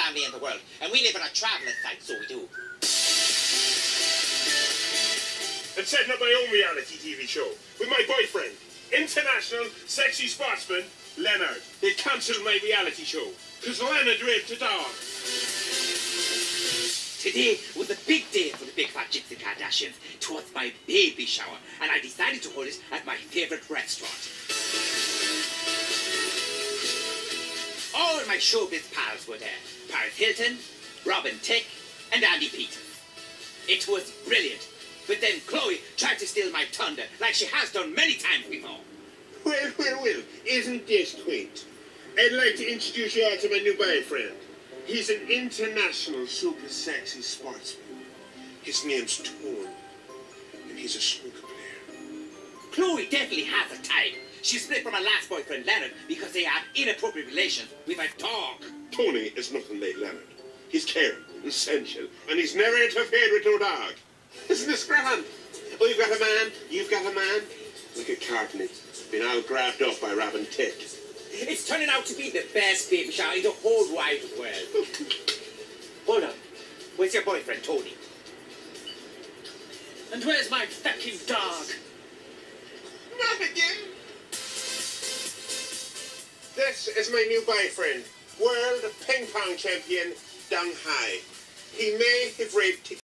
family in the world, and we live on a traveller's site, so we do. I'm setting up my own reality TV show with my boyfriend, international sexy sportsman Leonard. They cancelled my reality show because Leonard raped a dog. Today was a big day for the Big Fat Gypsy Kardashians. It was my baby shower, and I decided to hold it at my favourite restaurant. All my showbiz pals were there. Paris Hilton, Robin Thicke, and Andy Peters. It was brilliant. But then Chloe tried to steal my thunder, like she has done many times before. Well, isn't this quaint? I'd like to introduce you all to my new boyfriend. He's an international super sexy sportsman. His name's Tone, and he's a snooker player. Chloe definitely has a type. She split from her last boyfriend, Leonard, because they had inappropriate relations with a dog. Tony is nothing like Leonard. He's caring, essential, and he's never interfered with no dog. Isn't this grand? Oh, you've got a man, you've got a man. Look at Courtney, been all grabbed up by Robin Thicke. It's turning out to be the best baby shower in the whole wide world. Hold on. Where's your boyfriend, Tony? And where's my fucking dog? Not again. This is my new boyfriend, world ping pong champion Dong Hai. He may have raped